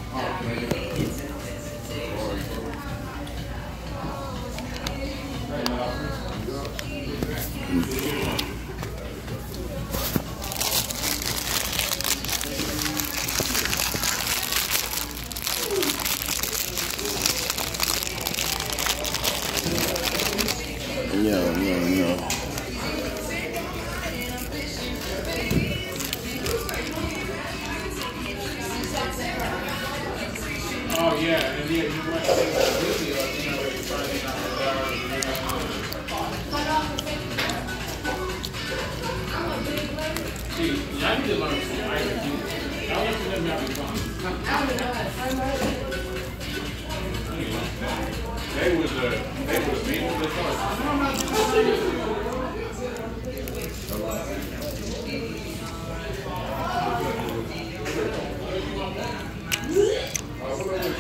No. Oh yeah, and yeah, you went to the video, you know, where you're finding out the dollar. See, y'all need to learn from Irish. I want them to have fun.